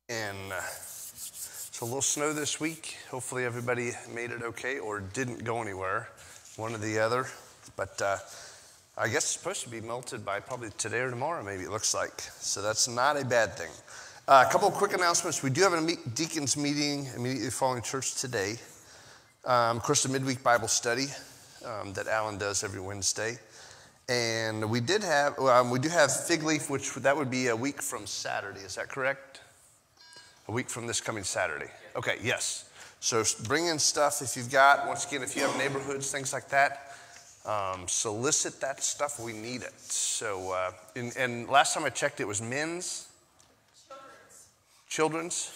And it's a little snow this week. Hopefully everybody made it okay or didn't go anywhere, one or the other. But I guess it's supposed to be melted by probably today or tomorrow, maybe it looks like. So that's not a bad thing. A couple of quick announcements. We do have a deacons meeting immediately following church today. Of course, the midweek Bible study that Alan does every Wednesday. And we do have Fig Leaf, which that would be a week from Saturday. Is that correct? A week from this coming Saturday. Okay, yes. So bring in stuff if you've got, once again, if you have neighborhoods, things like that, solicit that stuff. We need it. So, and last time I checked, it was men's? Children's?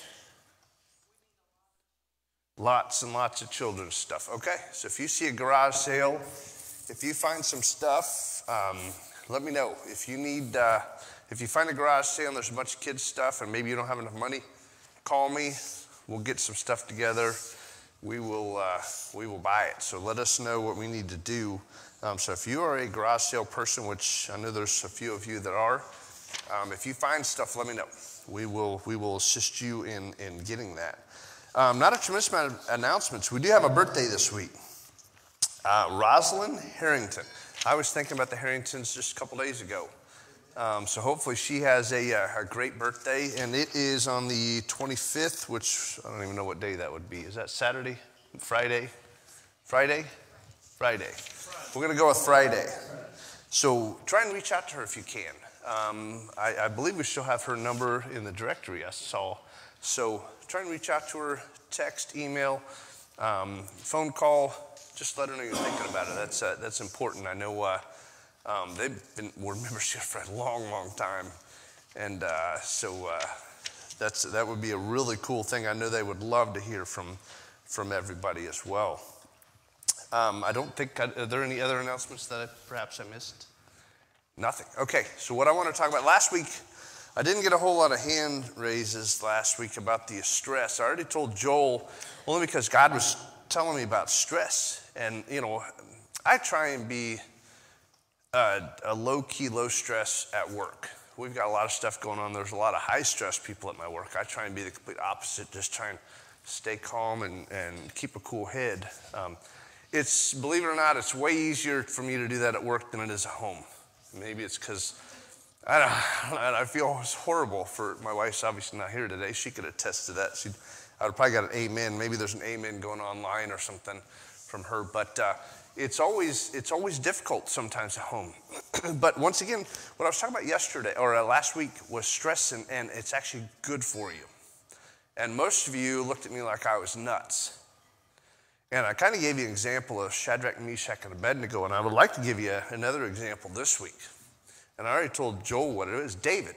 Lots and lots of children's stuff. Okay, so if you see a garage sale, if you find some stuff, let me know. If you need, if you find a garage sale and there's a bunch of kids' stuff and maybe you don't have enough money, call me. We'll get some stuff together. We will buy it. So let us know what we need to do. So if you are a garage sale person, which I know there's a few of you that are, if you find stuff, let me know. We will assist you in getting that. Not a tremendous amount of announcements. We do have a birthday this week. Rosalind Harrington. I was thinking about the Harringtons just a couple days ago. So hopefully she has a great birthday. And it is on the 25th, which I don't even know what day that would be. Is that Saturday? Friday? Friday? Friday. We're going to go with Friday. So try and reach out to her if you can. I believe we still have her number in the directory I saw. So try and reach out to her, text, email, phone call. Just let her know you're thinking about it. That's important. I know they've been board membership for a long, long time. And so that would be a really cool thing. I know they would love to hear from everybody as well. I don't think, are there any other announcements that perhaps I missed? Nothing. Okay, so what I want to talk about, last week, I didn't get a whole lot of hand raises last week about the stress. I already told Joel, only because God was telling me about stress. And, you know, I try and be a low-key, low-stress at work. We've got a lot of stuff going on. There's a lot of high-stress people at my work. I try and be the complete opposite, just try and stay calm and keep a cool head. It's, believe it or not, it's way easier for me to do that at work than it is at home. Maybe it's because I feel it's horrible for my wife's obviously not here today. She could attest to that. I would probably got an amen. Maybe there's an amen going online or something from her. But it's always difficult sometimes at home. But once again, what I was talking about yesterday or last week was stress, and it's actually good for you. And most of you looked at me like I was nuts. And I kind of gave you an example of Shadrach, Meshach, and Abednego, and I would like to give you another example this week. And I already told Joel what it is. David.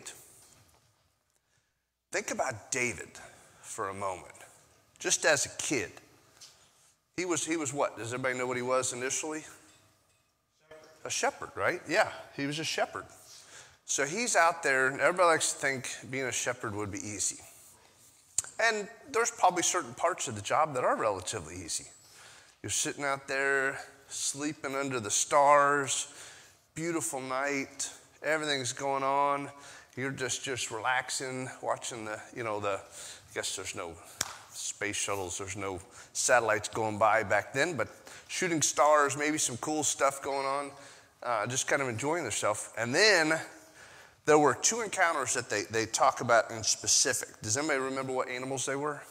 Think about David for a moment. Just as a kid. He was what? Does everybody know what he was initially? A shepherd, right? Yeah, he was a shepherd. So he's out there, and everybody likes to think being a shepherd would be easy. And there's probably certain parts of the job that are relatively easy. You're sitting out there, sleeping under the stars, beautiful night, everything's going on. You're just relaxing, watching I guess there's no space shuttles, there's no satellites going by back then, but shooting stars, maybe some cool stuff going on, just kind of enjoying yourself. And then there were two encounters that they talk about in specific. Does anybody remember what animals they were?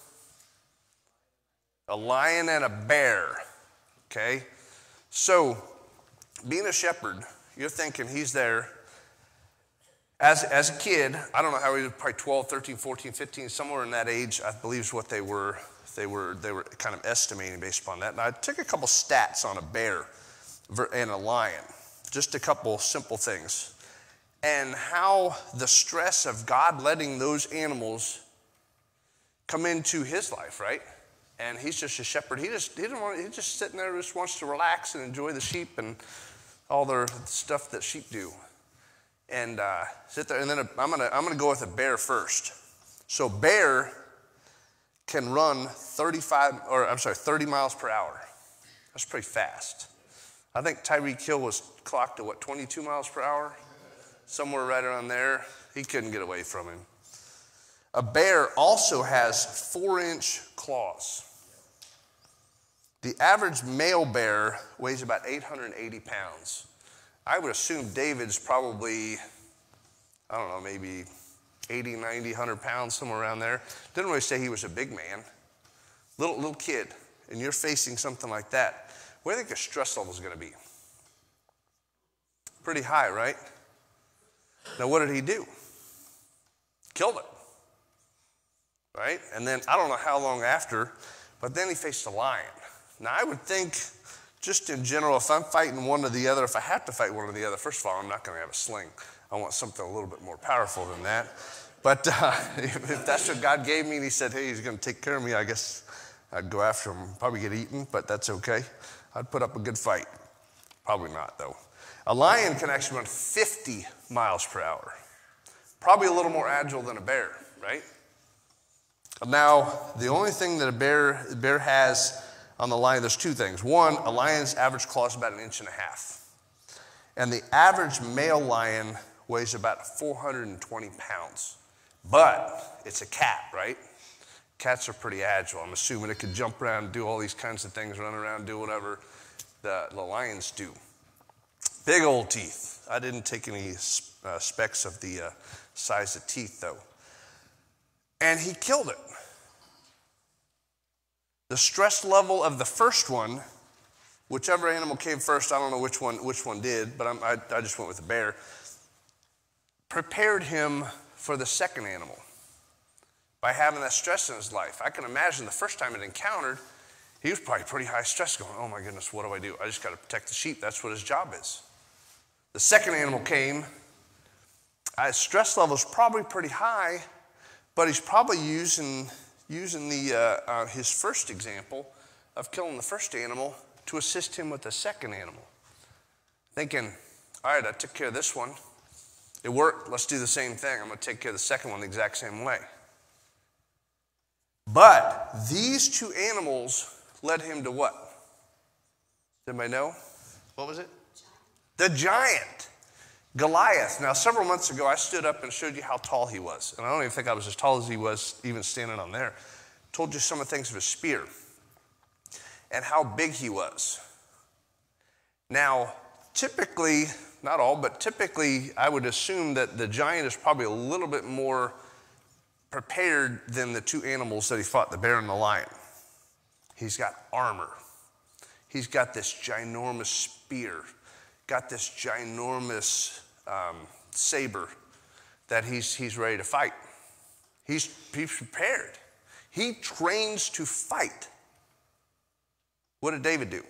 A lion and a bear, okay? So, being a shepherd, you're thinking he's there. As a kid, I don't know how he was, probably 12, 13, 14, 15, somewhere in that age, I believe is what they were kind of estimating based upon that. And I took a couple stats on a bear and a lion, just a couple simple things. And how the stress of God letting those animals come into his life, right? And he's just a shepherd. He's just sitting there, just wants to relax and enjoy the sheep and all their stuff that sheep do. And sit there, and then I'm gonna go with a bear first. So bear can run 30 miles per hour. That's pretty fast. I think Tyreek Hill was clocked at 22 miles per hour? Somewhere right around there. He couldn't get away from him. A bear also has 4-inch claws. The average male bear weighs about 880 pounds. I would assume David's probably, I don't know, maybe 80, 90, 100 pounds, somewhere around there. Didn't really say he was a big man. Little kid, and you're facing something like that. What do you think your stress level is going to be? Pretty high, right? Now, what did he do? Killed it, right? And then, I don't know how long after, but then he faced a lion. Now, I would think, just in general, if I'm fighting one or the other, if I have to fight one or the other, first of all, I'm not going to have a sling. I want something a little bit more powerful than that. But if that's what God gave me and he said, hey, he's going to take care of me, I guess I'd go after him. Probably get eaten, but that's okay. I'd put up a good fight. Probably not, though. A lion can actually run 50 miles per hour. Probably a little more agile than a bear, right? Now, the only thing that a bear has on the lion, there's two things. One, a lion's average claw is about 1.5 inches. And the average male lion weighs about 420 pounds. But it's a cat, right? Cats are pretty agile. I'm assuming it could jump around, do all these kinds of things, run around, do whatever the lions do. Big old teeth. I didn't take any specs of the size of teeth, though. And he killed it. The stress level of the first one, whichever animal came first, I don't know which one did, but I just went with the bear, prepared him for the second animal by having that stress in his life. I can imagine the first time it encountered, he was probably pretty high stress going, oh my goodness, what do? I just got to protect the sheep. That's what his job is. The second animal came, his stress level is probably pretty high, but he's probably using his first example of killing the first animal to assist him with the second animal. Thinking, all right, I took care of this one. It worked. Let's do the same thing. I'm going to take care of the second one the exact same way. But these two animals led him to what? Does anybody know? What was it? The giant, Goliath. Now, several months ago, I stood up and showed you how tall he was. And I don't even think I was as tall as he was even standing on there. Told you some of the things of his spear and how big he was. Now, typically, not all, but typically, I would assume that the giant is probably a little bit more prepared than the two animals that he fought, the bear and the lion. He's got armor. He's got this ginormous spear, got this ginormous saber that he's ready to fight. He's prepared. He trains to fight. What did David do?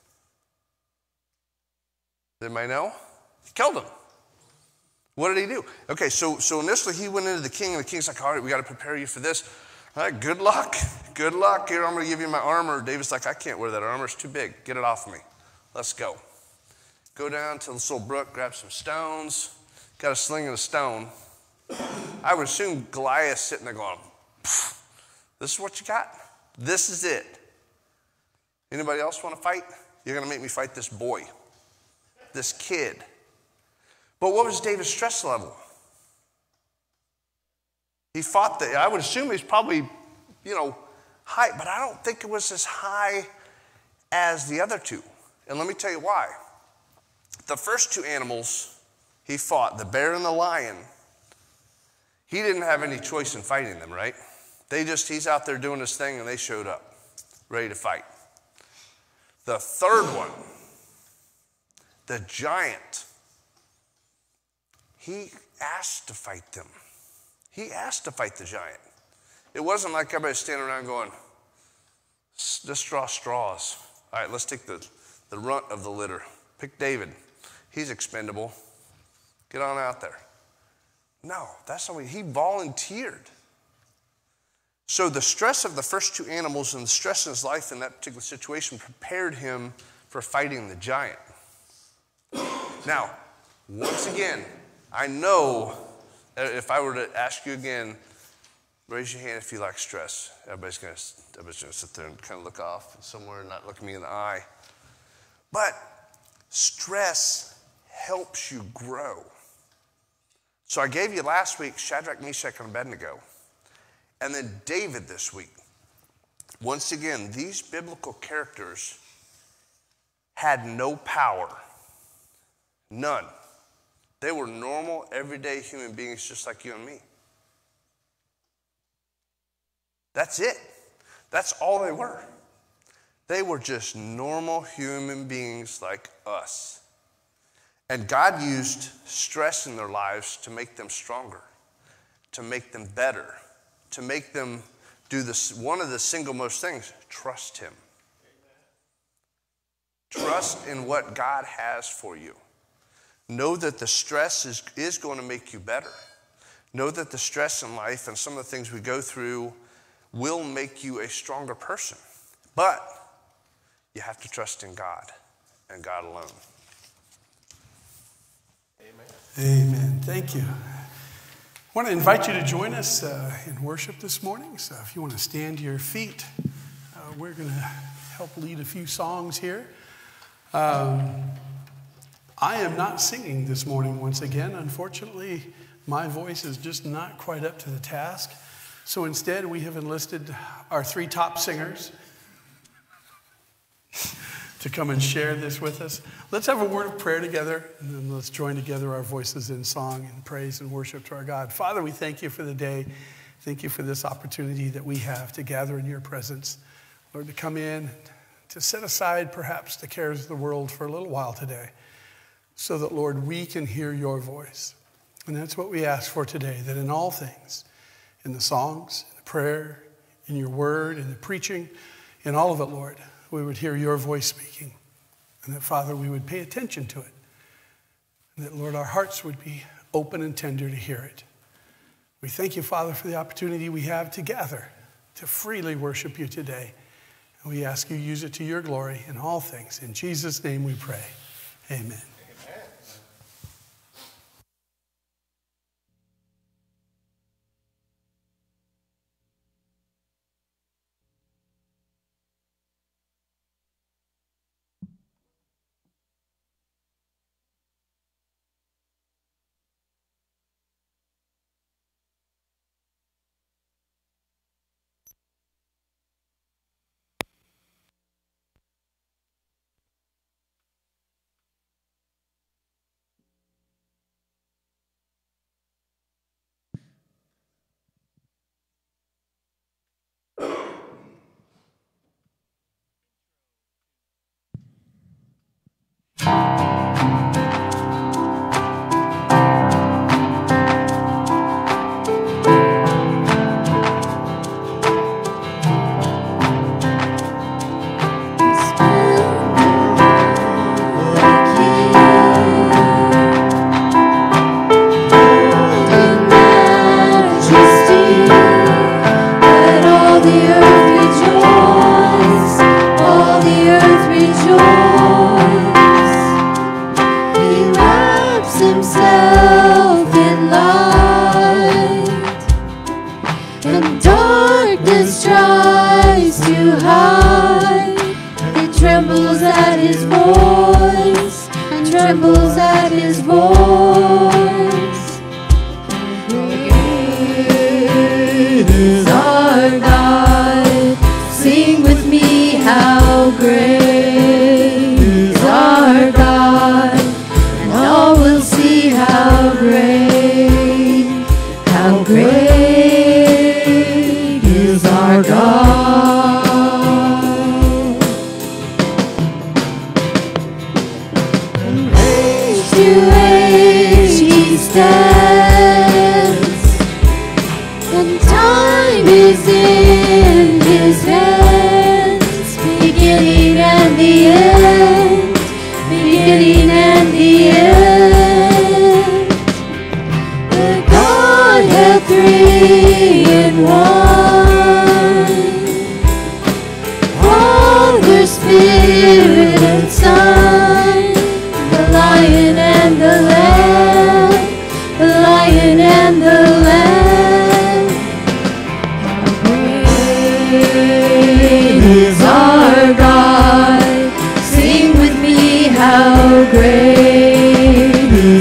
Does anybody know? He killed him. What did he do? Okay, so initially he went into the king, and the king's like, all right, we got to prepare you for this. All right, good luck. Good luck. Here, I'm going to give you my armor. David's like, I can't wear that armor. It's too big. Get it off me. Let's go. Go down to this little brook, grab some stones. Got a sling and a stone. I would assume Goliath's sitting there going, this is what you got? This is it. Anybody else want to fight? You're going to make me fight this boy, this kid. But what was David's stress level? He fought I would assume he's probably, high, but I don't think it was as high as the other two. And let me tell you why. The first two animals he fought, the bear and the lion, he didn't have any choice in fighting them, right? He's out there doing his thing, and they showed up, ready to fight. The third one, the giant, he asked to fight them. He asked to fight the giant. It wasn't like everybody standing around going, let's draw straws. All right, let's take the runt of the litter. Pick David. He's expendable. Get on out there. No, that's not what he volunteered. So the stress of the first two animals and the stress in his life in that particular situation prepared him for fighting the giant. Now, once again, I know if I were to ask you again, raise your hand if you like stress. Everybody's going to sit there and kind of look off somewhere and not look me in the eye. But stress helps you grow. So I gave you last week Shadrach, Meshach, and Abednego. And then David this week. Once again, these biblical characters had no power. None. They were normal, everyday human beings just like you and me. That's it. That's all they were. They were just normal human beings like us. And God used stress in their lives to make them stronger, to make them better, to make them do this. One of the single most things, trust him. Trust in what God has for you. Know that the stress is going to make you better. Know that the stress in life and some of the things we go through will make you a stronger person. But you have to trust in God and God alone. Amen. Thank you. I want to invite you to join us in worship this morning. So if you want to stand to your feet, we're going to help lead a few songs here. I am not singing this morning once again. Unfortunately, my voice is just not quite up to the task. So instead, we have enlisted our 3 top singers to come and share this with us. Let's have a word of prayer together, and then let's join together our voices in song and praise and worship to our God. Father, we thank you for the day. Thank you for this opportunity that we have to gather in your presence. Lord, to come in, to set aside perhaps the cares of the world for a little while today, so that, Lord, we can hear your voice. And that's what we ask for today, that in all things, in the songs, in the prayer, in your word, in the preaching, in all of it, Lord, we would hear your voice speaking. And that, Father, we would pay attention to it. And that, Lord, our hearts would be open and tender to hear it. We thank you, Father, for the opportunity we have to gather, to freely worship you today. And we ask you to use it to your glory in all things. In Jesus' name we pray. Amen.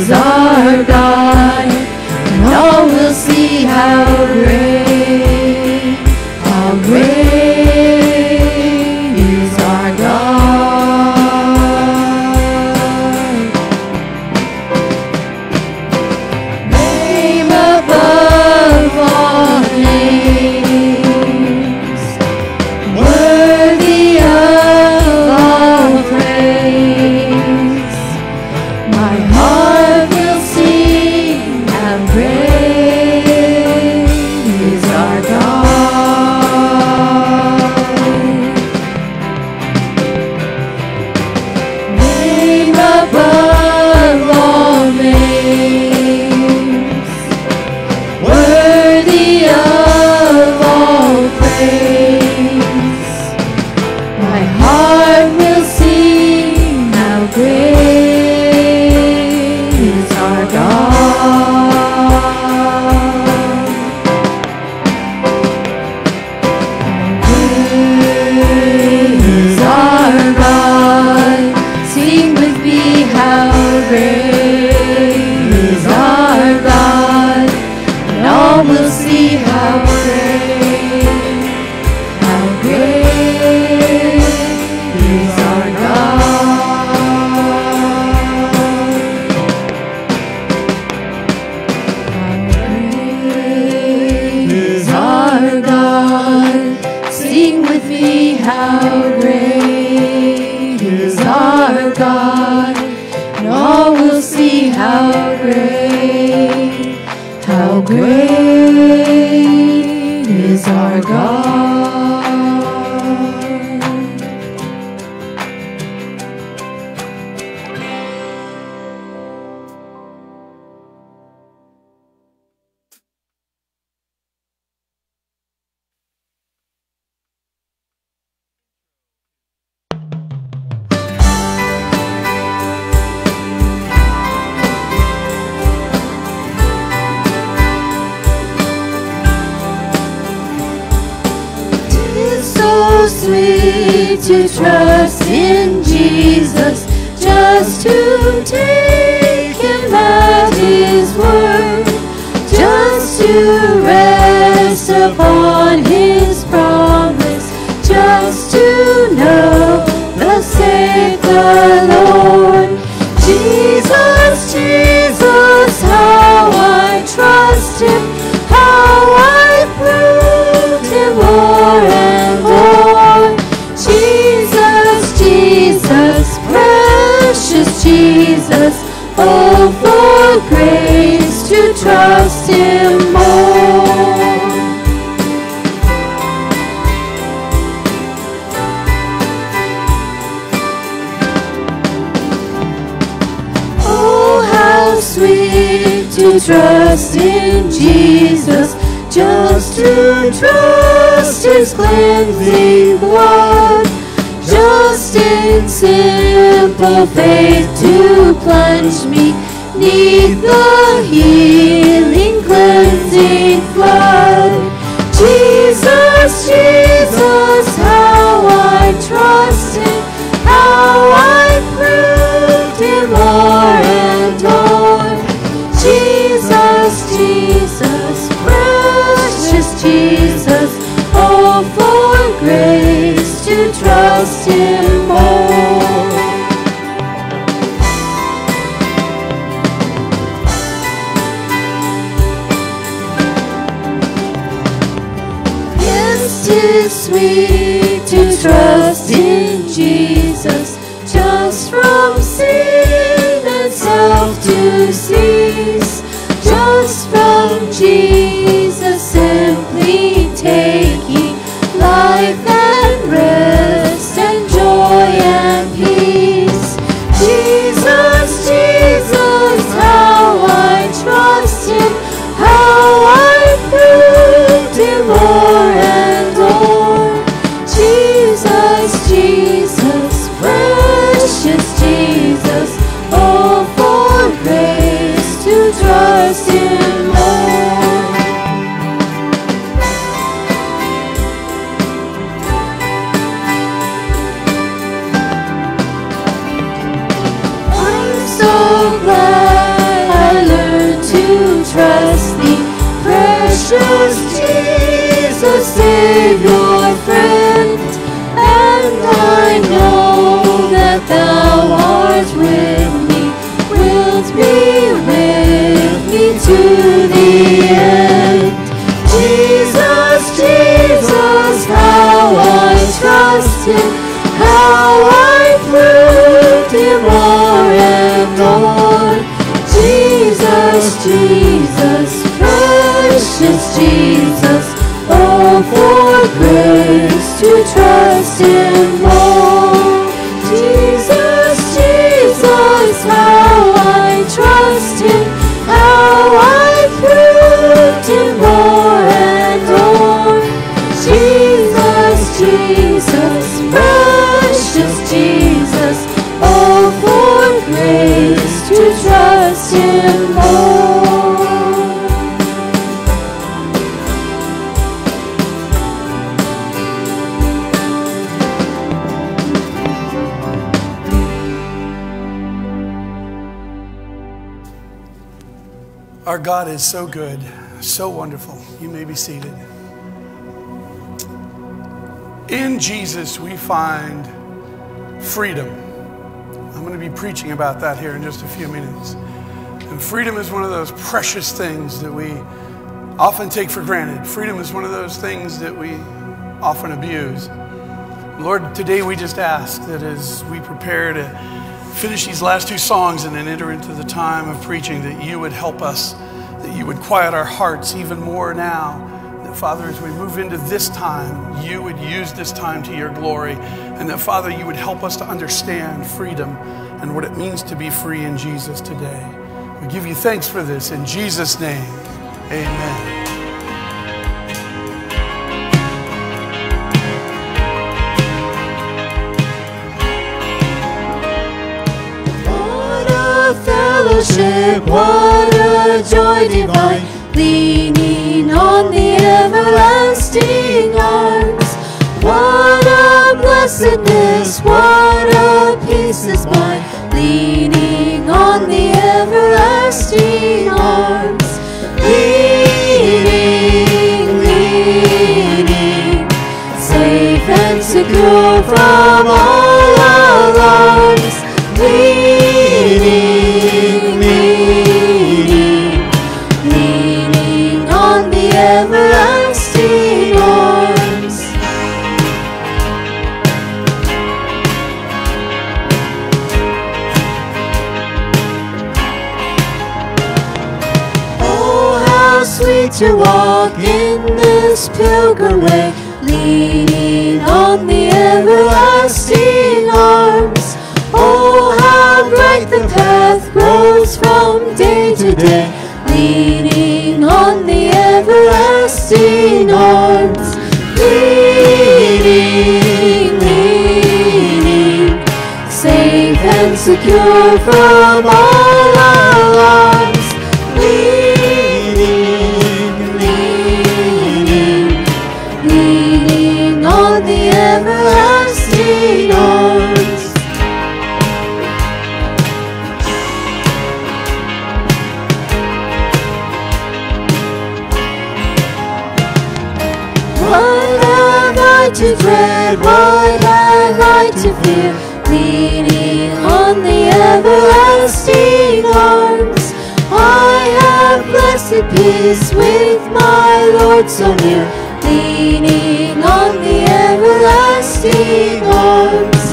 How great My heart will sing how great is our God. Great is our God. Sing with me how great is our God. And all will see how great is our God. How great is our God. Sing with me how great is our God. And all will see how great is our God. Sweet to trust in Jesus, just to take Him at His word, just to rest upon His promise, just to know thus saith the Lord. Jesus, Jesus, how I trust Him, how I proved Him more and more. Jesus, Jesus, precious Jesus, oh, for grace to trust Him more. Oh, how sweet to trust in Jesus, just to trust His cleansing blood, just in simple faith to plunge me neath the healing cleansing flood. Jesus, Jesus, how I trust Him, how I proved Him more and more. Jesus, Jesus, precious Jesus, oh, for grace to trust Him more. Yes, 'tis sweet to trust in Jesus, just from sin and self to cease, just from Jesus simply taking life and rest and joy and peace. Jesus, Jesus, how I trust Him, how I proved Him more and more. Jesus, Jesus, precious Jesus, oh, for grace to trust Him more. I'm so glad I learned to trust Thee, precious Jesus, Savior, friend. And I know that Thou art with me, wilt be with me to the end. Jesus, Jesus, how I trust Him, how I proved Him more and more. Jesus, Jesus, precious Jesus, oh, for grace to trust Him more. Jesus, Jesus, how I trust Him, how I proved Him more and more. Jesus, Jesus, Our God is so good, so wonderful. You may be seated. In Jesus, we find freedom. I'm going to be preaching about that here in just a few minutes. And freedom is one of those precious things that we often take for granted. Freedom is one of those things that we often abuse. Lord, today we just ask that as we prepare to finish these last two songs and then enter into the time of preaching, that you would help us, that you would quiet our hearts even more now. That, Father, as we move into this time, you would use this time to your glory. And that, Father, you would help us to understand freedom and what it means to be free in Jesus today. We give you thanks for this. In Jesus' name, amen. Fellowship, what a joy divine, leaning on the everlasting arms. What a blessedness, what a peace is mine, leaning on the everlasting arms. Leaning, leaning, safe and secure from all alarms. Leaning, leaning on the everlasting arms. Oh, how sweet to walk in this pilgrim way, leaning on the everlasting arms. Oh, how bright the path grows from day to day, leaning on the everlasting arms. Leaning, leaning, safe and secure from all alarms. Leaning, leaning, leaning on the everlasting arms. To dread, what have I to fear, leaning on the everlasting arms. I have blessed peace with my Lord so near, leaning on the everlasting arms.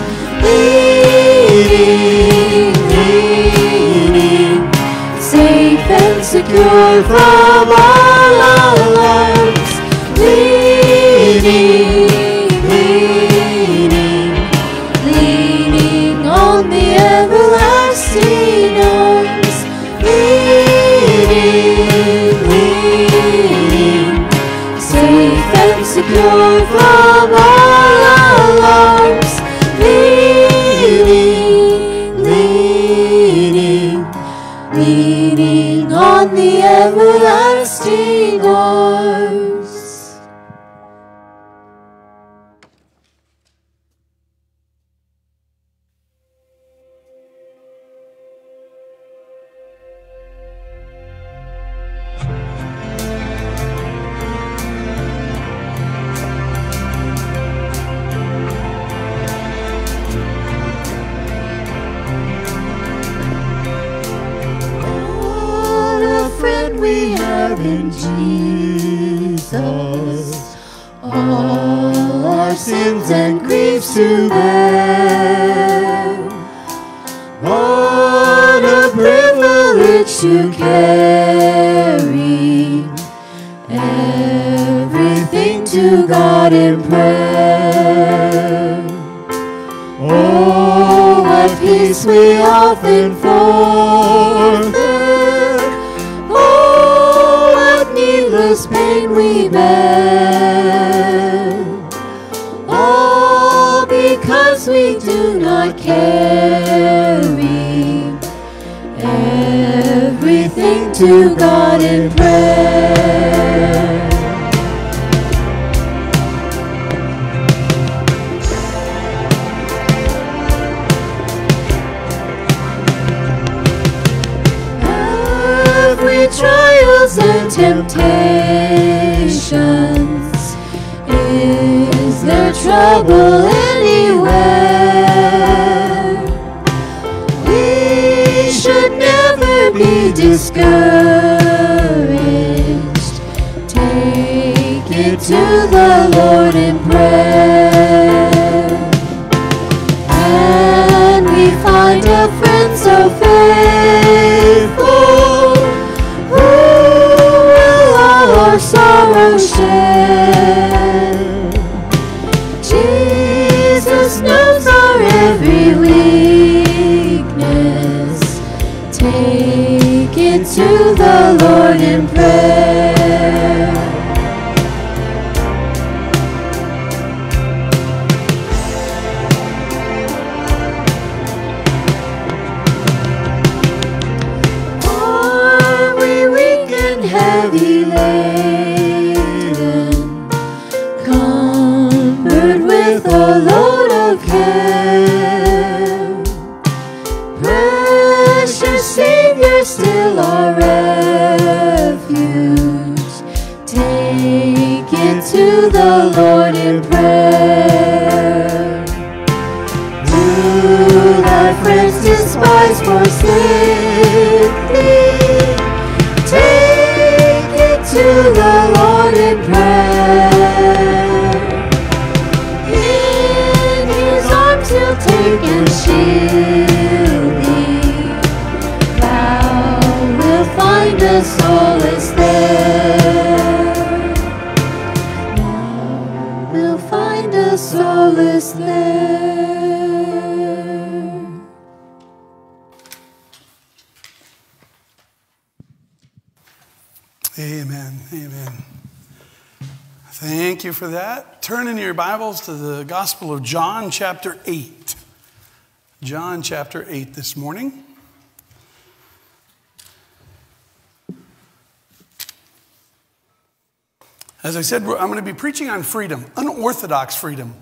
Leaning, leaning, safe and secure from all alarms. Leaning, leaning on the everlasting arms. Leaning, leaning, safe and secure from all alarms. Leaning, leaning, leaning on the everlasting arms. We have in Jesus all our sins and griefs to bear. What a privilege to carry everything to God in prayer. Oh, what peace we often forfeit. Needless pain we bear, all because we do not carry everything to God in prayer. Every trial temptations? Is there trouble anywhere? We should never be discouraged. Take it to the Lord in prayer. And we find a friend so faithful, who will all our sorrow share. Jesus knows our every weakness. Take it to the Lord in prayer. Are we weak and heavy laden, cumbered with a load of care? Precious Savior, still our refuge. Take it to the Lord in prayer. Do thy friends despise, forsake thee? Take it to the Lord in prayer. In his arms he'll take and shield thee. Thou wilt find a solace there. Thou wilt find a solace there. Amen. Amen. Thank you for that. Turn in your Bibles to the Gospel of John, chapter 8. John, chapter 8 this morning. As I said, I'm going to be preaching on freedom, unorthodox freedom.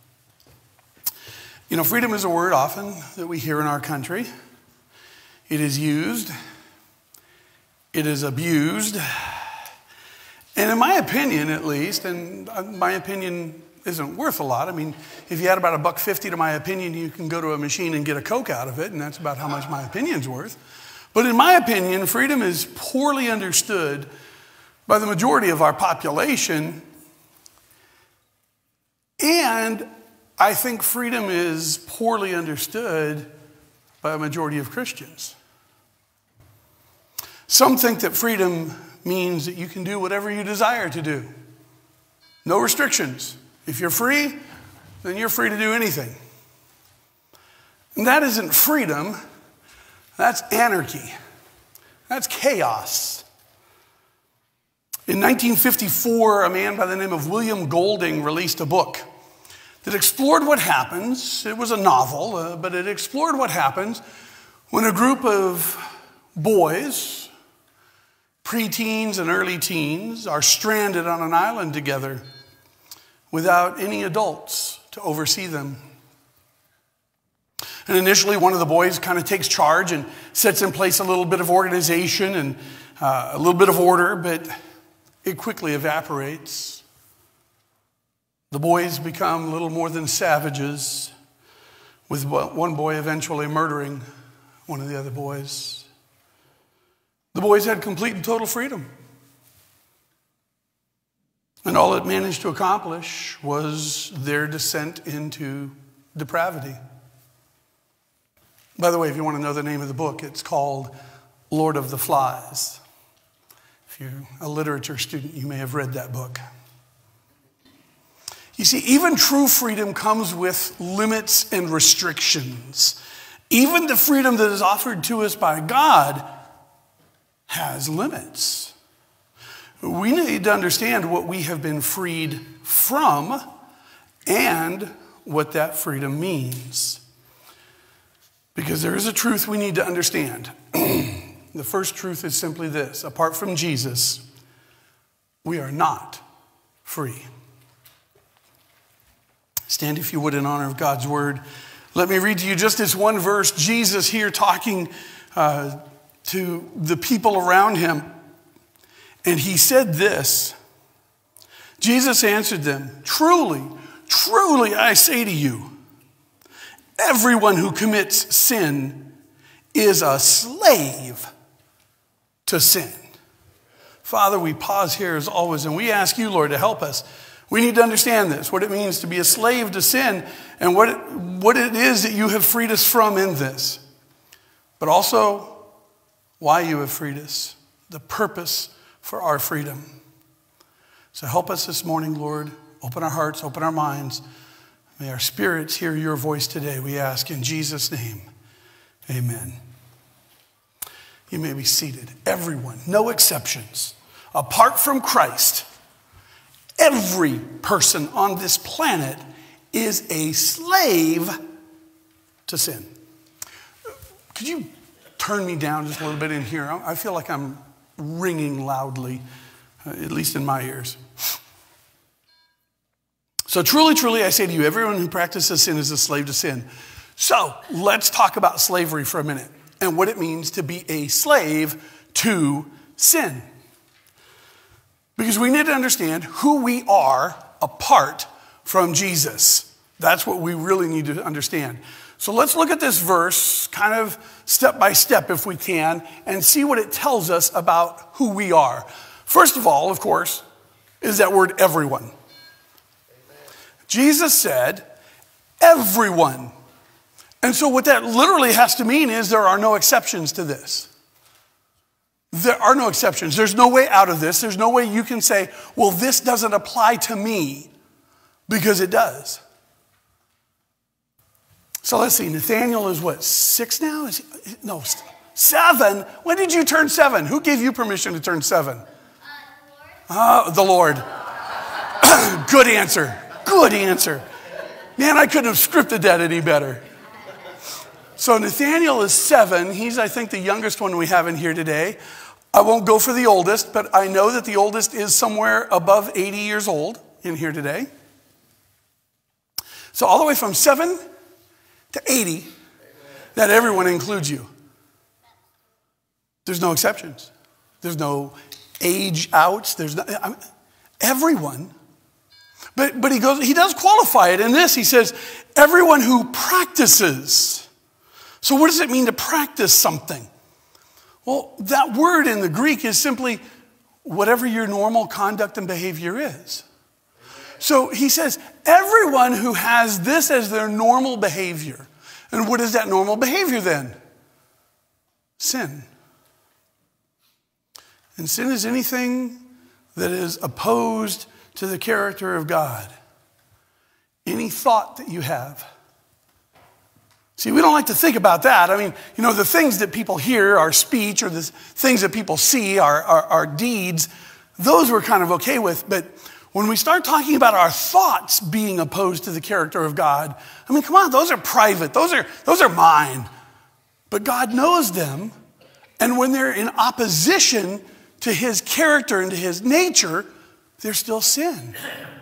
You know, freedom is a word often that we hear in our country. It is used. It is abused. And in my opinion, at least, and my opinion isn't worth a lot. I mean, if you add about $1.50 to my opinion, you can go to a machine and get a Coke out of it, and that's about how much my opinion's worth. But in my opinion, freedom is poorly understood by the majority of our population. And I think freedom is poorly understood by a majority of Christians. Some think that freedom means that you can do whatever you desire to do. No restrictions. If you're free, then you're free to do anything. And that isn't freedom. That's anarchy. That's chaos. In 1954, a man by the name of William Golding released a book that explored what happens. It was a novel, but it explored what happens when a group of boys, preteens and early teens, are stranded on an island together without any adults to oversee them. And initially, one of the boys kind of takes charge and sets in place a little bit of organization and a little bit of order, but it quickly evaporates. The boys become little more than savages, with one boy eventually murdering one of the other boys. The boys had complete and total freedom. And all it managed to accomplish was their descent into depravity. By the way, if you want to know the name of the book, it's called Lord of the Flies. If you're a literature student, you may have read that book. You see, even true freedom comes with limits and restrictions. Even the freedom that is offered to us by God has limits. We need to understand what we have been freed from and what that freedom means. Because there is a truth we need to understand. The first truth is simply this: apart from Jesus, we are not free. Stand, if you would, in honor of God's word. Let me read to you just this one verse. Jesus here talking to the people around him. And he said this, Jesus answered them, truly, truly, I say to you, everyone who commits sin is a slave to sin. Father, we pause here as always, and we ask you, Lord, to help us. We need to understand this, what it means to be a slave to sin, and what it is that you have freed us from in this. But also, why you have freed us, the purpose for our freedom. So help us this morning, Lord. Open our hearts, open our minds. May our spirits hear your voice today, we ask in Jesus' name. Amen. You may be seated. Everyone, no exceptions. Apart from Christ, every person on this planet is a slave to sin. Could you turn me down just a little bit in here? I feel like I'm ringing loudly, at least in my ears. So truly, truly, I say to you, everyone who practices sin is a slave to sin. So let's talk about slavery for a minute and what it means to be a slave to sin. Because we need to understand who we are apart from Jesus. That's what we really need to understand. So let's look at this verse kind of step by step if we can and see what it tells us about who we are. First of all, of course, is that word everyone. Amen. Jesus said, everyone. And so what that literally has to mean is there are no exceptions to this. There are no exceptions. There's no way out of this. There's no way you can say, well, this doesn't apply to me, because it does. So let's see. Nathaniel is what, 6 now? No, 7. When did you turn 7? Who gave you permission to turn 7? The Lord. Good answer. Good answer. Man, I couldn't have scripted that any better. So Nathaniel is 7. He's, I think, the youngest one we have in here today. I won't go for the oldest, but I know that the oldest is somewhere above 80 years old in here today. So all the way from 7 to 80, that everyone includes you. There's no exceptions. There's no age outs. There's no, everyone. But he does qualify it in this. He says, everyone who practices. So what does it mean to practice something? Well, that word in the Greek is simply whatever your normal conduct and behavior is. So he says, everyone who has this as their normal behavior. And what is that normal behavior then? Sin. And sin is anything that is opposed to the character of God. Any thought that you have. See, we don't like to think about that. I mean, you know, the things that people hear, our speech, or the things that people see, our deeds, those we're kind of okay with. But when we start talking about our thoughts being opposed to the character of God, I mean, come on, those are private. Those are mine. But God knows them. And when they're in opposition to his character and to his nature, they're still sin.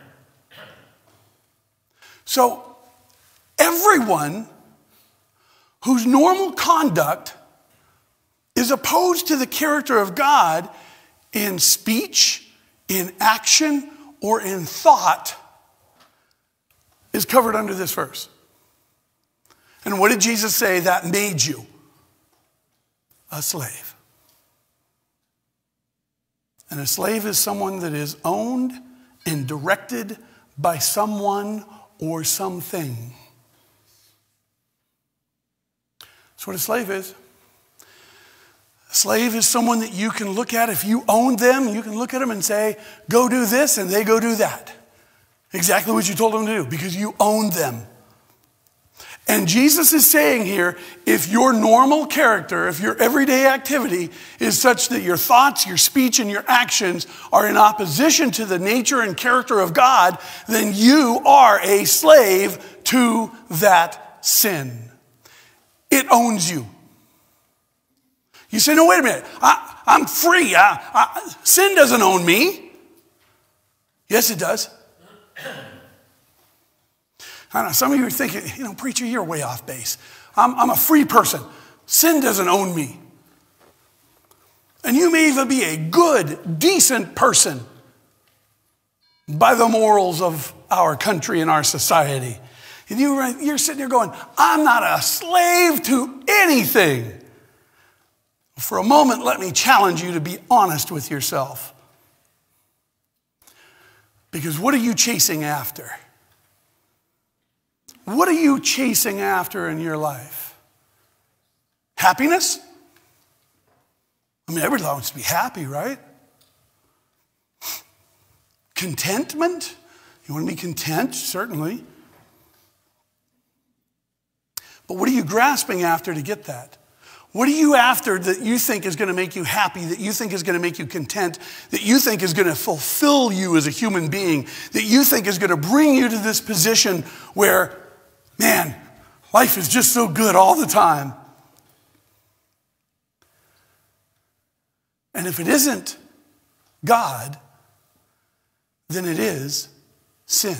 So everyone whose normal conduct is opposed to the character of God in speech, in action, or in thought is covered under this verse. And what did Jesus say that made you? A slave. And a slave is someone that is owned and directed by someone or something. That's what a slave is. A slave is someone that you can look at. If you own them, you can look at them and say, go do this, and they go do that. Exactly what you told them to do, because you own them. And Jesus is saying here, if your normal character, if your everyday activity is such that your thoughts, your speech, and your actions are in opposition to the nature and character of God, then you are a slave to that sin. It owns you. You say, no, wait a minute. I'm free. Sin doesn't own me. Yes, it does. I don't know, some of you are thinking, you know, preacher, you're way off base. I'm a free person. Sin doesn't own me. And you may even be a good, decent person by the morals of our country and our society. And you're sitting there going, I'm not a slave to anything. For a moment, let me challenge you to be honest with yourself. Because what are you chasing after? What are you chasing after in your life? Happiness? I mean, everybody wants to be happy, right? Contentment? You want to be content? Certainly. But what are you grasping after to get that? What are you after that you think is going to make you happy, that you think is going to make you content, that you think is going to fulfill you as a human being, that you think is going to bring you to this position where, man, life is just so good all the time? And if it isn't God, then it is sin.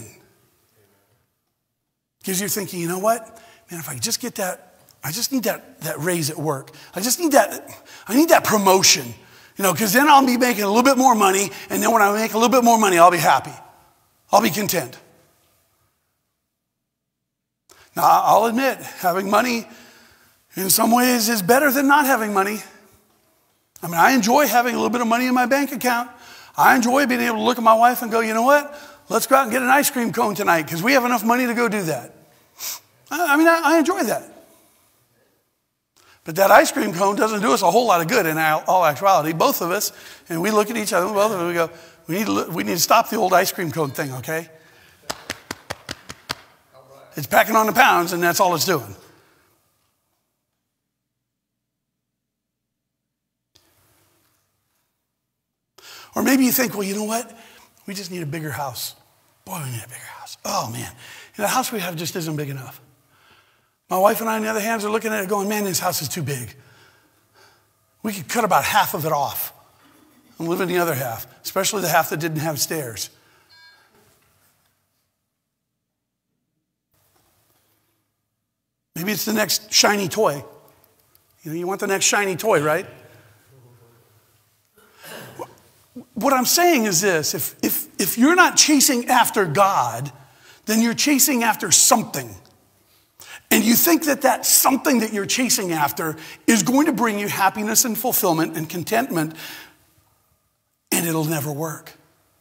Because you're thinking, you know what? Man, if I just get that, I just need that raise at work. I need that promotion. Because then I'll be making a little bit more money, and then when I make a little bit more money, I'll be happy. I'll be content. Now, I'll admit, having money in some ways is better than not having money. I mean, I enjoy having a little bit of money in my bank account. I enjoy being able to look at my wife and go, you know what? Let's go out and get an ice cream cone tonight because we have enough money to go do that. I enjoy that. But that ice cream cone doesn't do us a whole lot of good in all actuality. Both of us, and we look at each other, both of us, we go, we need to stop the old ice cream cone thing, okay? It's packing on the pounds, and that's all it's doing. Or maybe you think, well, you know what? We just need a bigger house. Boy, we need a bigger house. Oh, man. The house we have just isn't big enough. My wife and I, on the other hand, are looking at it going, man, this house is too big. We could cut about half of it off and live in the other half, especially the half that didn't have stairs. Maybe it's the next shiny toy. You want the next shiny toy, right? What I'm saying is this, if you're not chasing after God, then you're chasing after something. And you think that something that you're chasing after is going to bring you happiness and fulfillment and contentment, and it'll never work.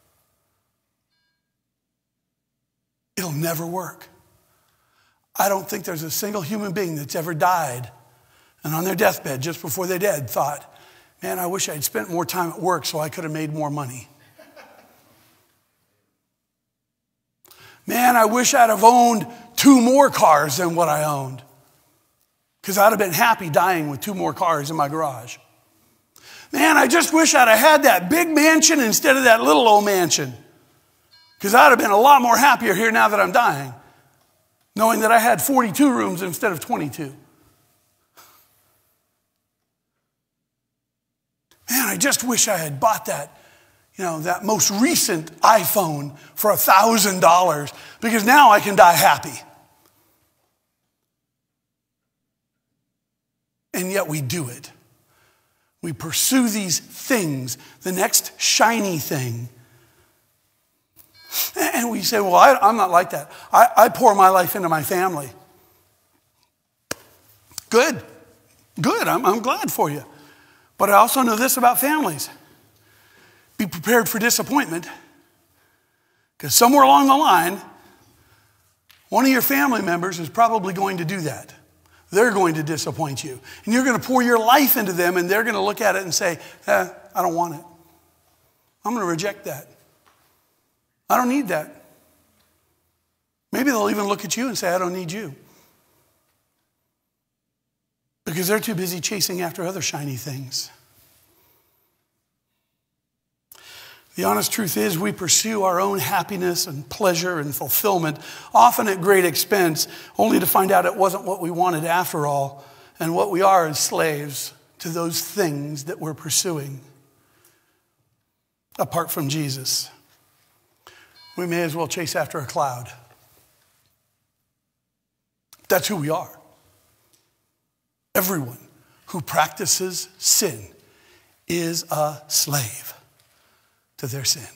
It'll never work. I don't think there's a single human being that's ever died and on their deathbed just before they're dead thought, man, I wish I'd spent more time at work so I could have made more money. Man, I wish I'd have owned 2 more cars than what I owned, because I'd have been happy dying with 2 more cars in my garage. Man, I just wish I'd have had that big mansion instead of that little old mansion, because I'd have been a lot more happier here now that I'm dying, knowing that I had 42 rooms instead of 22. Man, I just wish I had bought that most recent iPhone for $1,000 because now I can die happy. And yet we do it. We pursue these things, the next shiny thing. And we say, well, I'm not like that. I pour my life into my family. Good. I'm glad for you. But I also know this about families. Be prepared for disappointment, because somewhere along the line, one of your family members is probably going to do that. They're going to disappoint you. And you're going to pour your life into them, and they're going to look at it and say, I don't want it. I'm going to reject that. I don't need that. Maybe they'll even look at you and say, I don't need you. Because they're too busy chasing after other shiny things. The honest truth is we pursue our own happiness and pleasure and fulfillment, often at great expense, only to find out it wasn't what we wanted after all, and what we are is slaves to those things that we're pursuing. Apart from Jesus, we may as well chase after a cloud. That's who we are. Everyone who practices sin is a slave to their sin.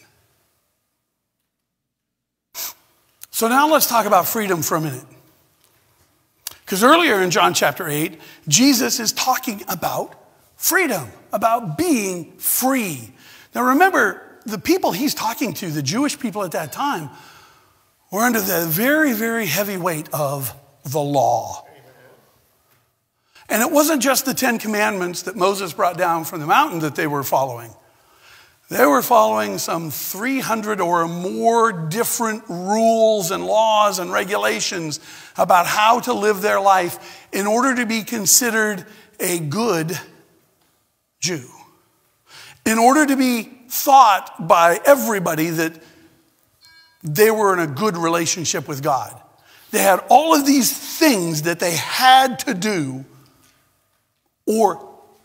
So now let's talk about freedom for a minute. Because earlier in John chapter 8, Jesus is talking about freedom, about being free. Now remember, the people he's talking to, the Jewish people at that time, were under the very, very heavy weight of the law. And it wasn't just the 10 Commandments that Moses brought down from the mountain that they were following. They were following some 300 or more different rules and laws and regulations about how to live their life in order to be considered a good Jew. In order to be thought by everybody that they were in a good relationship with God. They had all of these things that they had to do or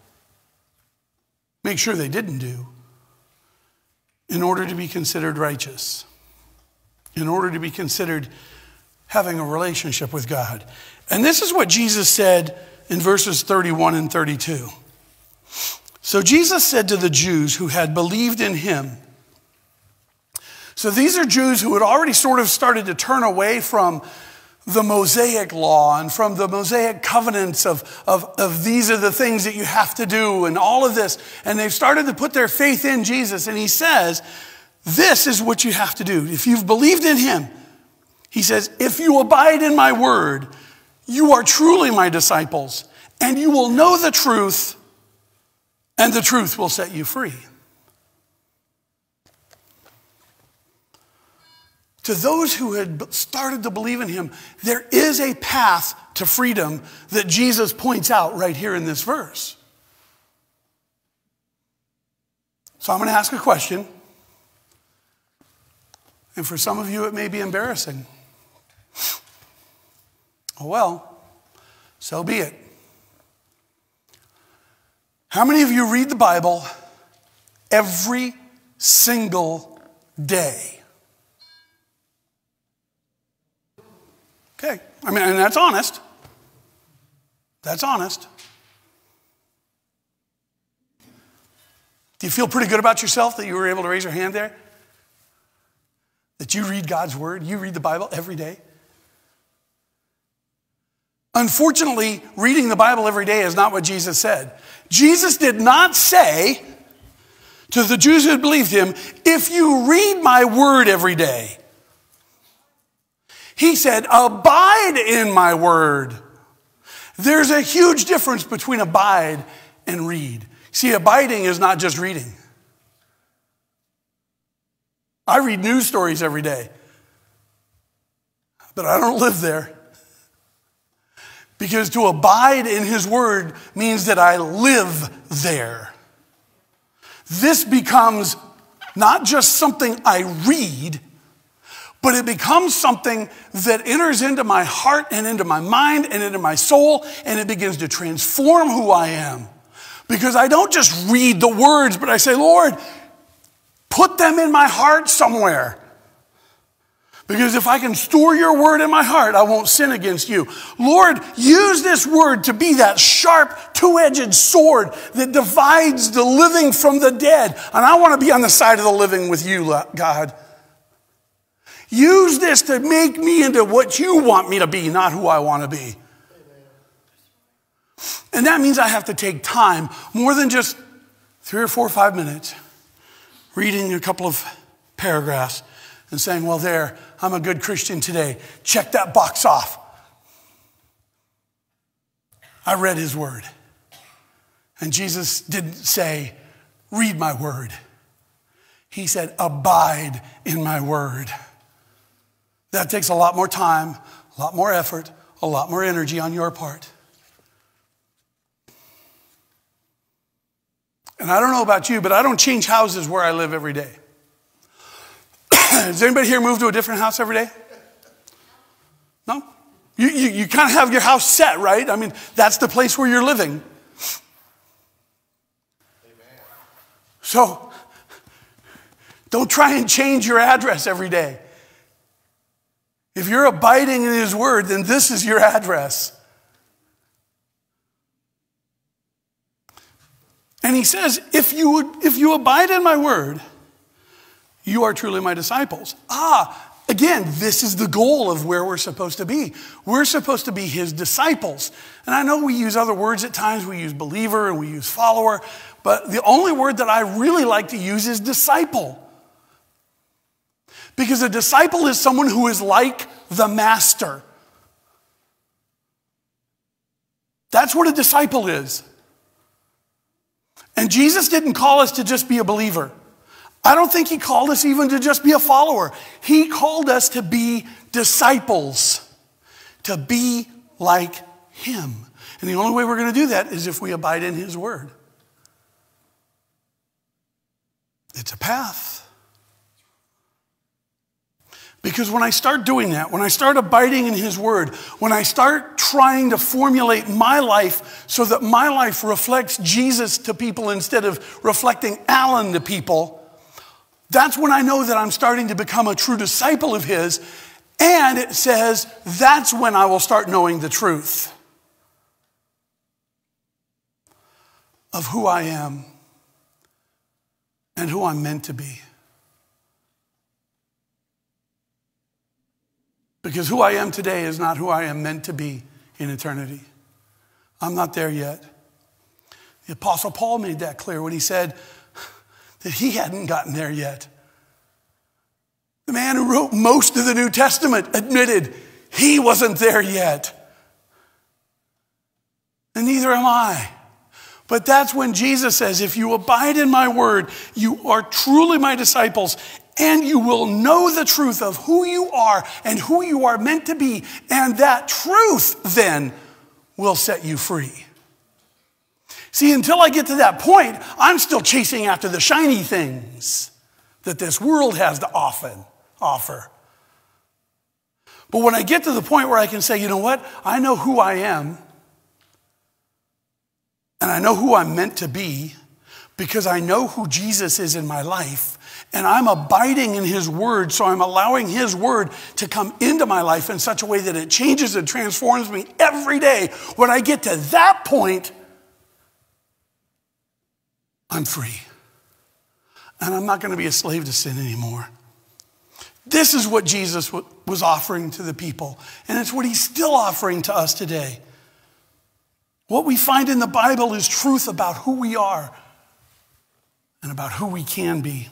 make sure they didn't do in order to be considered righteous, in order to be considered having a relationship with God. And this is what Jesus said in verses 31 and 32. So Jesus said to the Jews who had believed in him, so these are Jews who had already sort of started to turn away from the Mosaic law and from the Mosaic covenants of these are the things that you have to do and all of this. And they've started to put their faith in Jesus. And he says, this is what you have to do. If you've believed in him, he says, if you abide in my word, you are truly my disciples, and you will know the truth, and the truth will set you free. To those who had started to believe in him, there is a path to freedom that Jesus points out right here in this verse. So I'm going to ask a question. And for some of you, it may be embarrassing. Oh, well, so be it. How many of you read the Bible every single day? Okay, I mean, and that's honest. That's honest. Do you feel pretty good about yourself that you were able to raise your hand there? That you read God's word, you read the Bible every day? Unfortunately, reading the Bible every day is not what Jesus said. Jesus did not say to the Jews who had believed him, if you read my word every day. He said, abide in my word. There's a huge difference between abide and read. See, abiding is not just reading. I read news stories every day, but I don't live there. Because to abide in his word means that I live there. This becomes not just something I read, but it becomes something that enters into my heart and into my mind and into my soul, and it begins to transform who I am. Because I don't just read the words, but I say, Lord, put them in my heart somewhere. Because if I can store your word in my heart, I won't sin against you. Lord, use this word to be that sharp, two-edged sword that divides the living from the dead. And I want to be on the side of the living with you, God. Use this to make me into what you want me to be, not who I want to be. And that means I have to take time, more than just 3 or 4 or 5 minutes, reading a couple of paragraphs and saying, well, there, I'm a good Christian today. Check that box off. I read his word. And Jesus didn't say, read my word. He said, abide in my word. That takes a lot more time, a lot more effort, a lot more energy on your part. And I don't know about you, but I don't change houses where I live every day. Does anybody here move to a different house every day? No? You kind of have your house set, right? I mean, that's the place where you're living. So, don't try and change your address every day. If you're abiding in his word, then this is your address. And he says, if you abide in my word, you are truly my disciples. Again, this is the goal of where we're supposed to be. We're supposed to be his disciples. And I know we use other words at times. We use believer and we use follower. But the only word that I really like to use is disciple. Because a disciple is someone who is like the master. That's what a disciple is. And Jesus didn't call us to just be a believer. I don't think he called us even to just be a follower. He called us to be disciples, to be like him. And the only way we're going to do that is if we abide in his word. It's a path. Because when I start doing that, when I start abiding in his word, when I start trying to formulate my life so that my life reflects Jesus to people instead of reflecting Alan to people, that's when I know that I'm starting to become a true disciple of his. And it says that's when I will start knowing the truth of who I am and who I'm meant to be. Because who I am today is not who I am meant to be in eternity. I'm not there yet. The Apostle Paul made that clear when he said that he hadn't gotten there yet. The man who wrote most of the New Testament admitted he wasn't there yet. And neither am I. But that's when Jesus says, if you abide in my word, you are truly my disciples, and you will know the truth of who you are and who you are meant to be. And that truth then will set you free. See, until I get to that point, I'm still chasing after the shiny things that this world has to offer. But when I get to the point where I can say, you know what? I know who I am. And I know who I'm meant to be because I know who Jesus is in my life. And I'm abiding in his word, so I'm allowing his word to come into my life in such a way that it changes and transforms me every day. When I get to that point, I'm free. And I'm not going to be a slave to sin anymore. This is what Jesus was offering to the people. And it's what he's still offering to us today. What we find in the Bible is truth about who we are and about who we can be.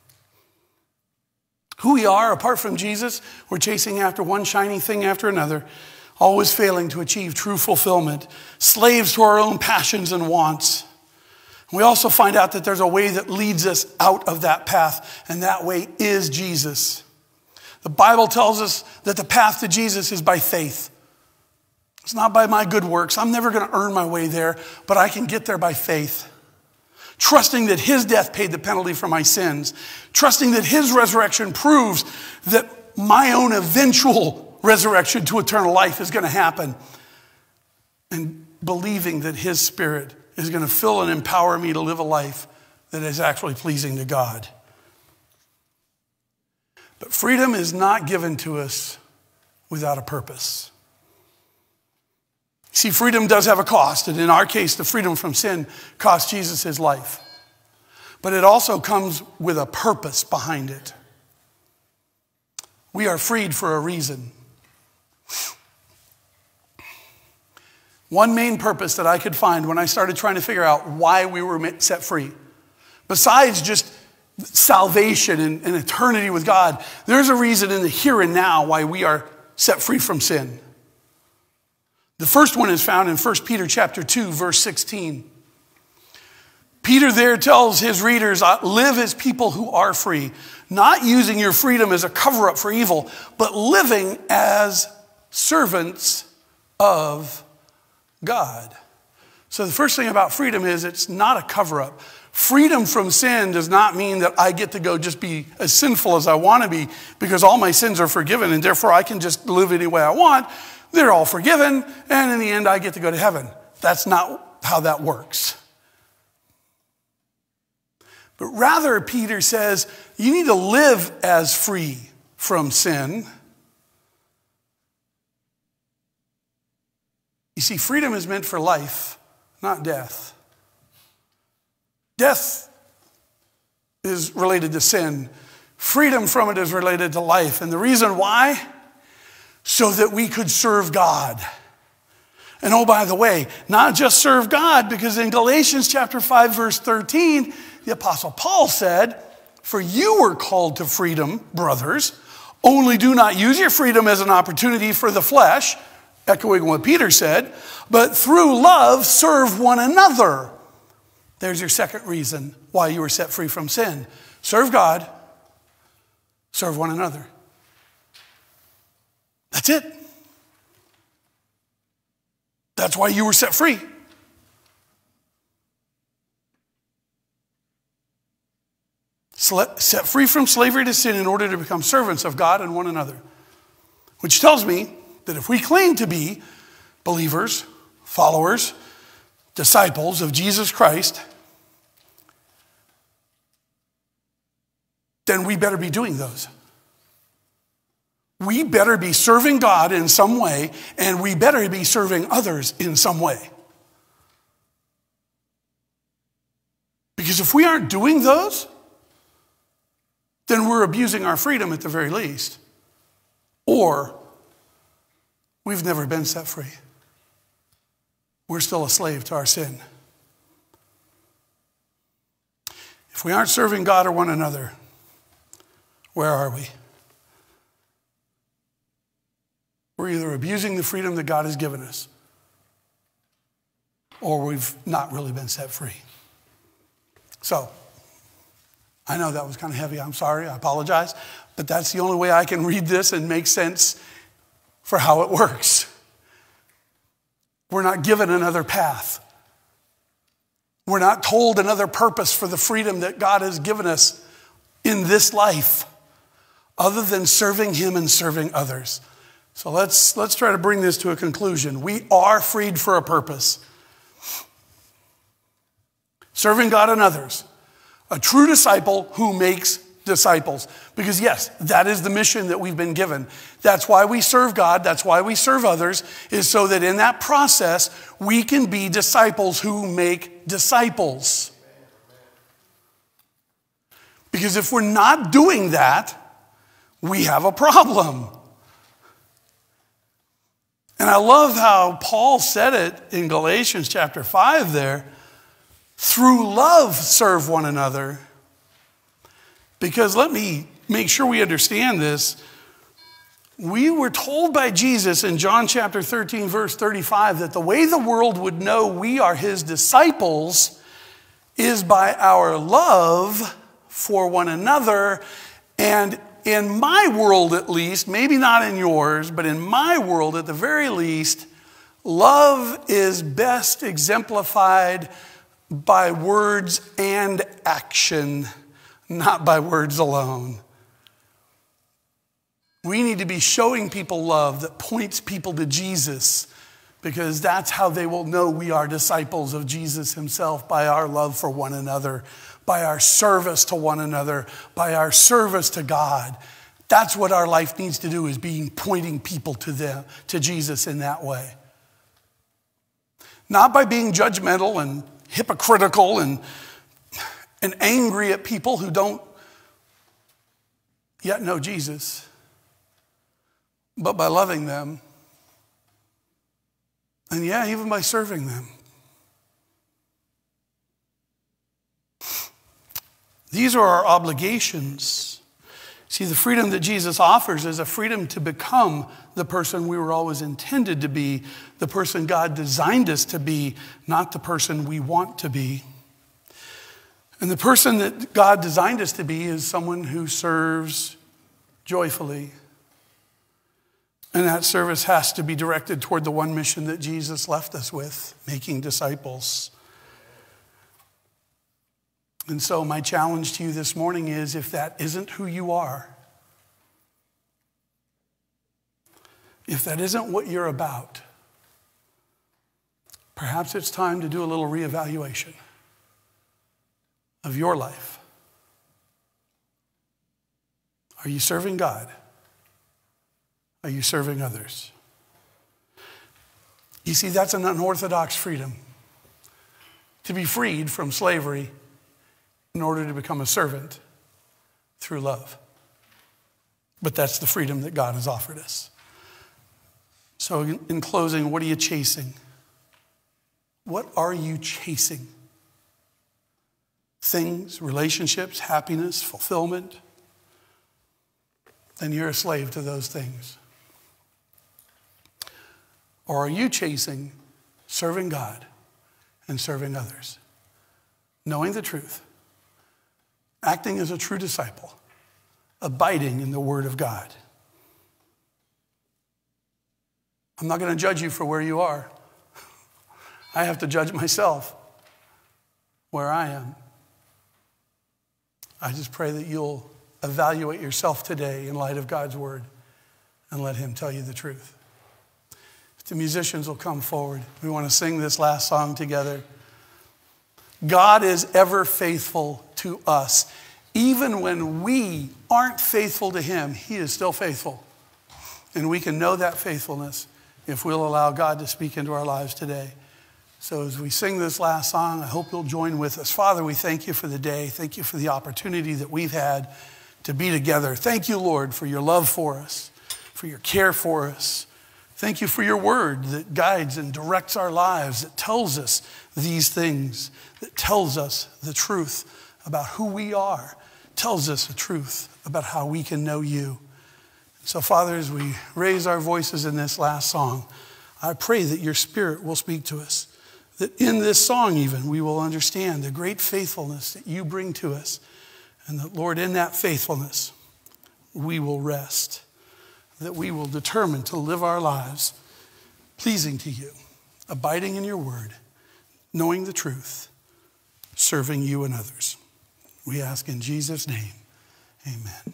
Who we are, apart from Jesus, we're chasing after one shiny thing after another, always failing to achieve true fulfillment, slaves to our own passions and wants. We also find out that there's a way that leads us out of that path, and that way is Jesus. The Bible tells us that the path to Jesus is by faith. It's not by my good works. I'm never going to earn my way there, but I can get there by faith. Trusting that his death paid the penalty for my sins. Trusting that his resurrection proves that my own eventual resurrection to eternal life is going to happen. And believing that his Spirit is going to fill and empower me to live a life that is actually pleasing to God. But freedom is not given to us without a purpose. See, freedom does have a cost, and in our case, the freedom from sin cost Jesus his life. But it also comes with a purpose behind it. We are freed for a reason. One main purpose that I could find when I started trying to figure out why we were set free, besides just salvation and eternity with God, there's a reason in the here and now why we are set free from sin. The first one is found in 1 Peter chapter 2, verse 16. Peter there tells his readers, live as people who are free, not using your freedom as a cover-up for evil, but living as servants of God. So the first thing about freedom is it's not a cover-up. Freedom from sin does not mean that I get to go just be as sinful as I want to be because all my sins are forgiven and therefore I can just live any way I want. They're all forgiven, and in the end, I get to go to heaven. That's not how that works. But rather, Peter says, you need to live as free from sin. You see, freedom is meant for life, not death. Death is related to sin. Freedom from it is related to life. And the reason why? So that we could serve God. And oh, by the way, not just serve God, because in Galatians chapter 5, verse 13, the Apostle Paul said, "For you were called to freedom, brothers. Only do not use your freedom as an opportunity for the flesh," echoing what Peter said, "but through love serve one another." There's your second reason why you were set free from sin. Serve God, serve one another. That's it. That's why you were set free. Set free from slavery to sin in order to become servants of God and one another. Which tells me that if we claim to be believers, followers, disciples of Jesus Christ, then we better be doing those. We better be serving God in some way, and we better be serving others in some way. Because if we aren't doing those, then we're abusing our freedom at the very least. Or we've never been set free. We're still a slave to our sin. If we aren't serving God or one another, where are we? We're either abusing the freedom that God has given us, or we've not really been set free. So, I know that was kind of heavy. I'm sorry. I apologize. But that's the only way I can read this and make sense for how it works. We're not given another path. We're not told another purpose for the freedom that God has given us in this life other than serving Him and serving others. So let's try to bring this to a conclusion. We are freed for a purpose. Serving God and others. A true disciple who makes disciples. Because yes, that is the mission that we've been given. That's why we serve God. That's why we serve others, is so that in that process, we can be disciples who make disciples. Because if we're not doing that, we have a problem. And I love how Paul said it in Galatians chapter 5 there. Through love, serve one another. Because let me make sure we understand this. We were told by Jesus in John chapter 13, verse 35, that the way the world would know we are His disciples is by our love for one another. And in my world at least, maybe not in yours, but in my world at the very least, love is best exemplified by words and action, not by words alone. We need to be showing people love that points people to Jesus, because that's how they will know we are disciples of Jesus Himself, by our love for one another, by our service to one another, by our service to God. That's what our life needs to do, is pointing people to Jesus in that way. Not by being judgmental and hypocritical and angry at people who don't yet know Jesus, but by loving them, and yeah, even by serving them. These are our obligations. See, the freedom that Jesus offers is a freedom to become the person we were always intended to be, the person God designed us to be, not the person we want to be. And the person that God designed us to be is someone who serves joyfully. And that service has to be directed toward the one mission that Jesus left us with, making disciples. And so my challenge to you this morning is, if that isn't who you are, if that isn't what you're about, perhaps it's time to do a little reevaluation of your life. Are you serving God? Are you serving others? You see, that's an unorthodox freedom. To be freed from slavery in order to become a servant through love. But that's the freedom that God has offered us. So in closing, what are you chasing? What are you chasing? Things, relationships, happiness, fulfillment? Then you're a slave to those things. Or are you chasing serving God and serving others? Knowing the truth, acting as a true disciple, abiding in the Word of God. I'm not going to judge you for where you are. I have to judge myself where I am. I just pray that you'll evaluate yourself today in light of God's Word and let Him tell you the truth. If the musicians will come forward, we want to sing this last song together. God is ever faithful to us. Even when we aren't faithful to Him, He is still faithful. And we can know that faithfulness if we'll allow God to speak into our lives today. So as we sing this last song, I hope you'll join with us. Father, we thank you for the day. Thank you for the opportunity that we've had to be together. Thank you, Lord, for your love for us, for your care for us. Thank you for your word that guides and directs our lives, that tells us these things, that tells us the truth about who we are, tells us the truth about how we can know you. So, Father, as we raise our voices in this last song, I pray that your Spirit will speak to us, that in this song even we will understand the great faithfulness that you bring to us, and that, Lord, in that faithfulness we will rest, that we will determine to live our lives pleasing to you, abiding in your word, knowing the truth, serving you and others. We ask in Jesus' name, amen.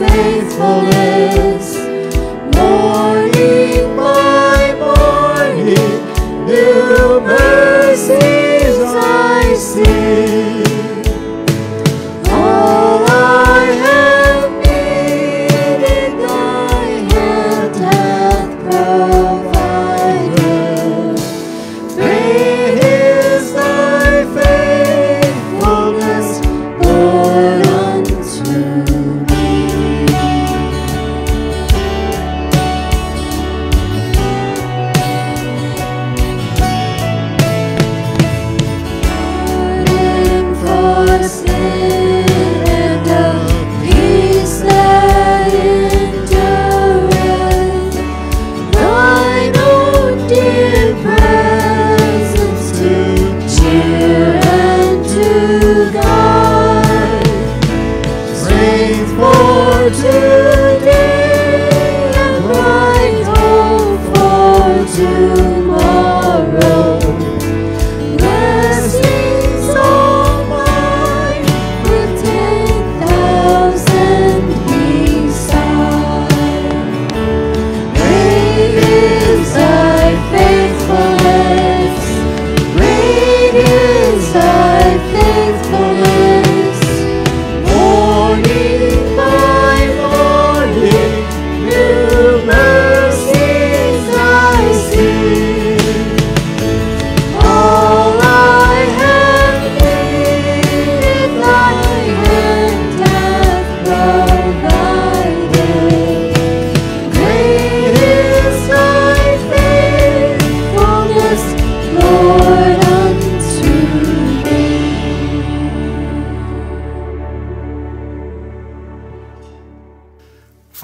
Morning by morning.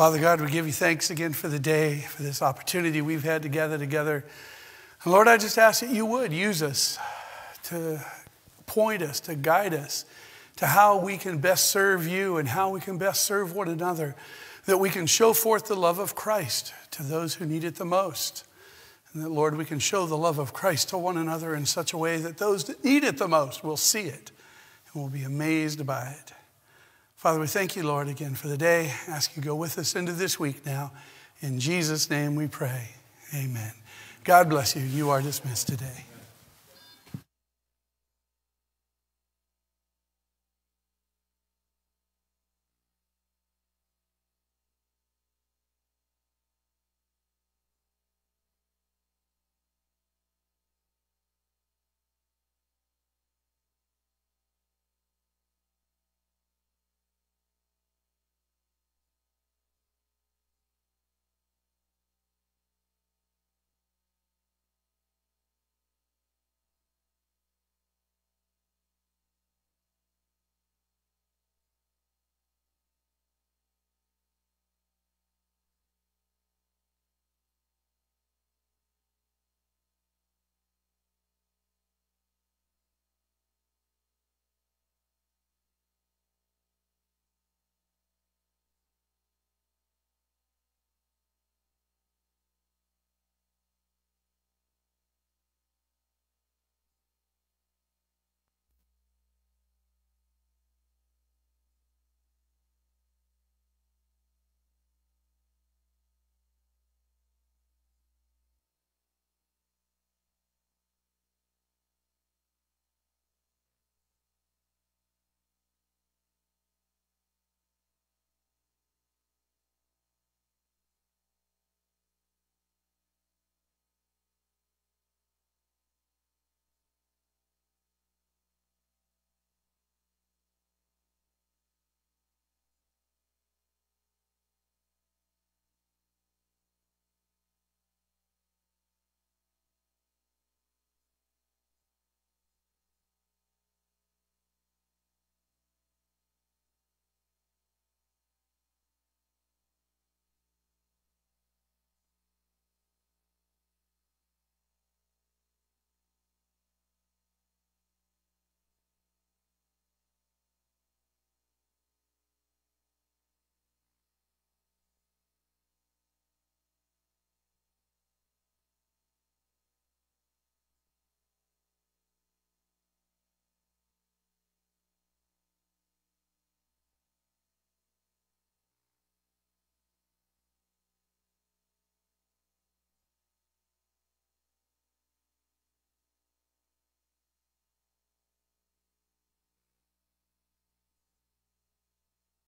Father God, we give you thanks again for the day, for this opportunity we've had to gather together. And Lord, I just ask that you would use us to point us, to guide us, to how we can best serve you and how we can best serve one another, that we can show forth the love of Christ to those who need it the most. And that, Lord, we can show the love of Christ to one another in such a way that those that need it the most will see it and will be amazed by it. Father, we thank you, Lord, again for the day. Ask you to go with us into this week now. In Jesus' name we pray. Amen. God bless you. You are dismissed today.